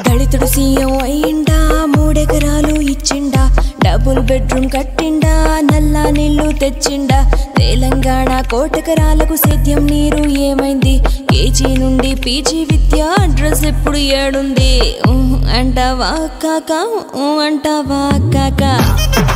దళితుడు సీఎం అయ్యిండా, 3 ఎకరాలు ఇచ్చిండా, డబుల్ బెడ్రూమ్ కట్టిండా, నల్లా నీళ్లు తెచ్చిండా. తెలంగాణ 1 ఎకరాలకు సేద్యం నీరు ఏమైంది? కేజీ నుండి పీజీ విద్య అడ్రస్ ఎప్పుడు ఏడుంది? అంటావా కాక, అంటావా కాక.